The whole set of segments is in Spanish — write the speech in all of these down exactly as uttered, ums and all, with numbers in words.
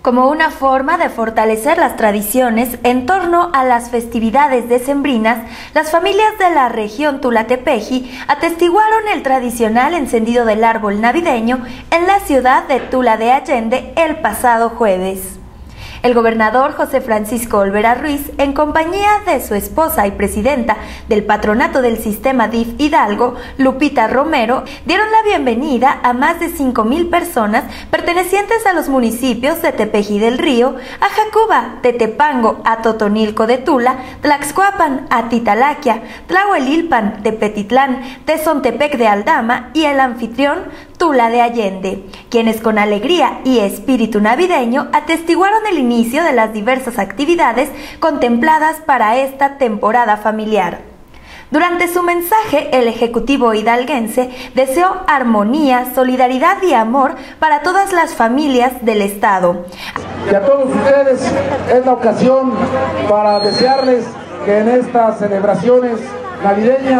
Como una forma de fortalecer las tradiciones en torno a las festividades decembrinas, las familias de la región Tula-Tepeji atestiguaron el tradicional encendido del árbol navideño en la ciudad de Tula de Allende el pasado jueves. El gobernador José Francisco Olvera Ruiz, en compañía de su esposa y presidenta del patronato del sistema D I F Hidalgo, Lupita Romero, dieron la bienvenida a más de cinco mil personas pertenecientes a los municipios de Tepeji del Río, Ajacuba, Tetepango, Atotonilco de Tula, Tlaxcuapan, Atitalaquia, Tlahuelilpan, Tepetitlán, Tezontepec de Aldama y el anfitrión Tula de Allende, quienes con alegría y espíritu navideño atestiguaron el inicio de las diversas actividades contempladas para esta temporada familiar. Durante su mensaje, el ejecutivo hidalguense deseó armonía, solidaridad y amor para todas las familias del estado. Y a todos ustedes es la ocasión para desearles que en estas celebraciones navideñas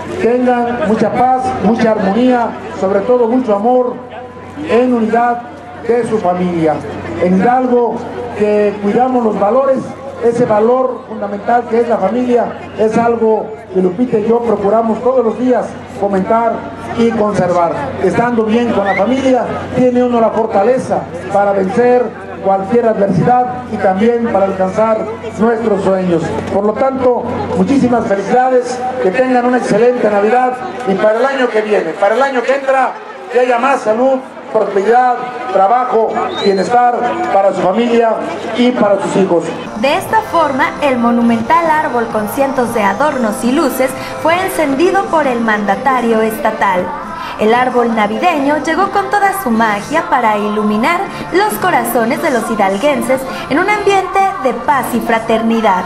tengan mucha paz, mucha armonía, sobre todo mucho amor en unidad de su familia. En Hidalgo, que cuidamos los valores, ese valor fundamental que es la familia, es algo que Lupita y yo procuramos todos los días fomentar y conservar. Estando bien con la familia, tiene uno la fortaleza para vencer cualquier adversidad y también para alcanzar nuestros sueños. Por lo tanto, muchísimas felicidades, que tengan una excelente Navidad y para el año que viene, para el año que entra, que haya más salud, prosperidad, trabajo, bienestar para su familia y para sus hijos. De esta forma, el monumental árbol con cientos de adornos y luces fue encendido por el mandatario estatal. El árbol navideño llegó con toda su magia para iluminar los corazones de los hidalguenses en un ambiente de paz y fraternidad,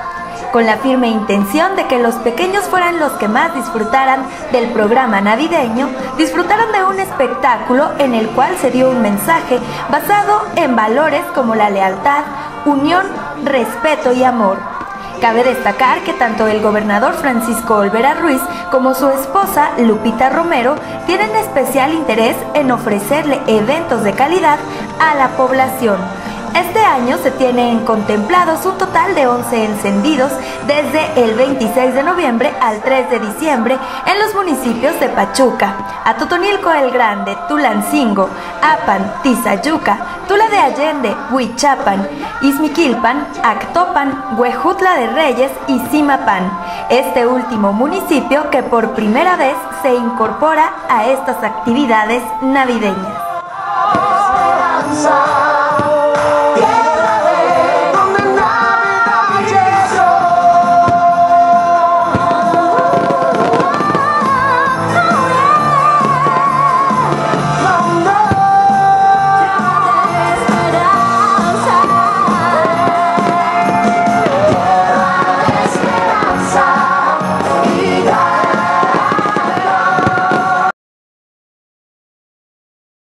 con la firme intención de que los pequeños fueran los que más disfrutaran del programa navideño. Disfrutaron de un espectáculo en el cual se dio un mensaje basado en valores como la lealtad, unión, respeto y amor. Cabe destacar que tanto el gobernador Francisco Olvera Ruiz como su esposa Lupita Romero tienen especial interés en ofrecerle eventos de calidad a la población. Este año se tienen contemplados un total de once encendidos desde el veintiséis de noviembre al tres de diciembre en los municipios de Pachuca, Atotonilco el Grande, Tulancingo, Apan, Tizayuca, Tula de Allende, Huichapan, Izmiquilpan, Actopan, Huejutla de Reyes y Zimapán. Este último municipio que por primera vez se incorpora a estas actividades navideñas.